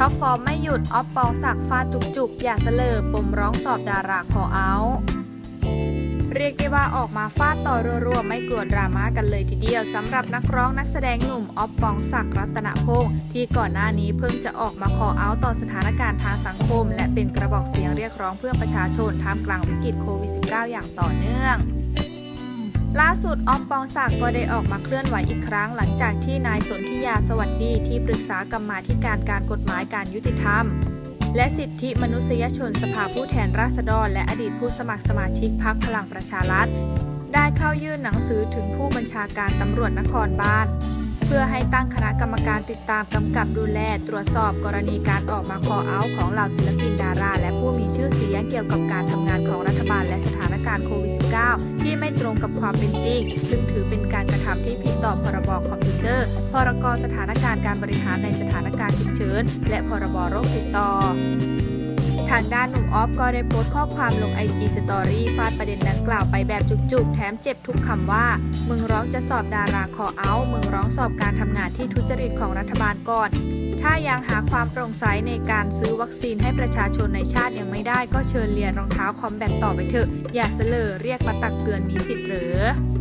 ท็อปฟอร์มไม่หยุดออฟปองศักดิ์ฟาดจุกอย่าเสลอปมร้องสอบดาราคอเอาเรียกได้ว่าออกมาฟาดต่อรัวๆไม่กลัวดราม่ากันเลยทีเดียวสำหรับนักร้องนักแสดงหนุ่มออฟปองศักดิ์รัตนพงษ์ที่ก่อนหน้านี้เพิ่งจะออกมาคอเอาต่อสถานการณ์ทางสังคมและเป็นกระบอกเสียงเรียกร้องเพื่อประชาชนท่ามกลางวิกฤตโควิด -19 อย่างต่อเนื่องล่าสุดออฟปองศักดิ์ก็ได้ออกมาเคลื่อนไหวอีกครั้งหลังจากที่นายสนธิยาสวัสดีที่ปรึกษากรรมาธิการการกฎหมายการยุติธรรมและสิทธิมนุษยชนสภาผู้แทนราษฎรและอดีตผู้สมัครสมาชิกพรรคพลังประชารัฐได้เข้ายื่นหนังสือถึงผู้บัญชาการตำรวจนครบาลเพื่อให้ตั้งคณะกรรมการติดตามกำกับดูแลตรวจสอบกรณีการออกมาคอเอาท์ของเหล่าศิลปินดาราและผู้มีชื่อเสียงเกี่ยวกับการทำงานของรัฐบาลและสถานการณ์โควิด -19 ที่ไม่ตรงกับความเป็นจริงซึ่งถือเป็นการกระทำที่ผิดต่อพรบคอมพิวเตอร์พรกสถานการณ์การบริหารในสถานการณ์ฉุกเฉินและพรบโรคติดต่อทางด้านหนุ่มออฟก็ได้โพสต์ข้อความลง IG Story ฟาดประเด็นดังกล่าวไปแบบจุกๆแถมเจ็บทุกคำว่ามึงร้องจะสอบดาราคอเอาท์มึงร้องสอบการทำงานที่ทุจริตของรัฐบาลก่อนถ้ายังหาความโปร่งใสในการซื้อวัคซีนให้ประชาชนในชาติยังไม่ได้ก็เชิญเรียนรองเท้าคอมแบทต่อไปเถอะอย่าเสลอเรียกมาตักเตือนมีสิทธิ์หรือ